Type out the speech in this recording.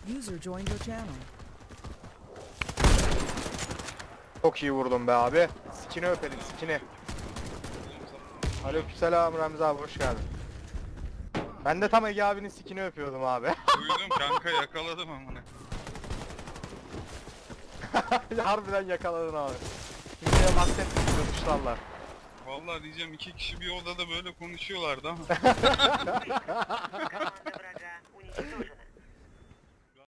User joined your channel. Çok iyi vurdum be abi. Sikini öpelim, sikini. Aleykümselam Remzi abi, hoş geldin. Ben de tam Ege abinin sikini öpüyordum abi. Duydum kanka, yakaladım amına. Harbiden yakaladın abi. Kimseye bahsetmiyor, konuşlarlar. Vallahi diyeceğim, iki kişi bir odada böyle konuşuyorlardı ama. Команда врага уничтожена.